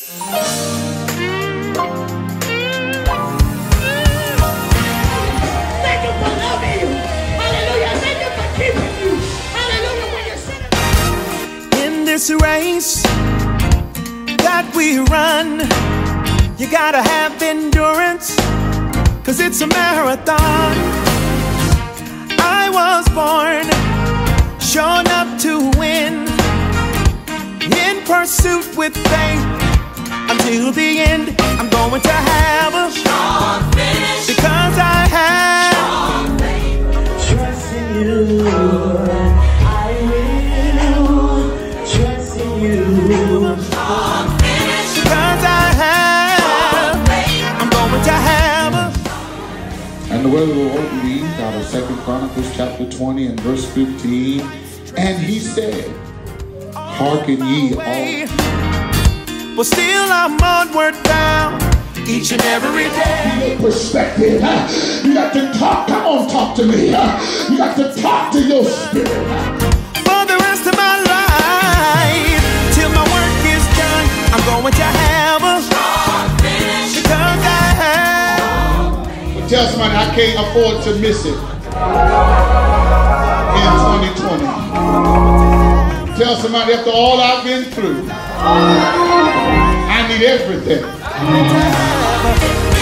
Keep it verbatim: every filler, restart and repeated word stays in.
Thank you for loving you. Hallelujah. Thank you for keeping you. Hallelujah. When you sit in this race that we run, you gotta have endurance, cause it's a marathon. I was born, shown up to win, in pursuit with faith, until the end. I'm going to have a strong finish, because I have strong faith. Trust in you, I will trust in you. Strong finish, because I have, I'm going to have a. And the word of the Lord reads out of Second Chronicles chapter twenty and verse fifteen. And he said, hearken ye all. But still I'm onward bound, each and every day. Your perspective, huh? You got to talk. Come on, talk to me. Huh? You got to talk to your spirit. Huh? For the rest of my life, till my work is done, I'm going to have a strong finish, because I have. But tell somebody I can't afford to miss it in twenty twenty. Tell somebody after all I've been through, I need everything.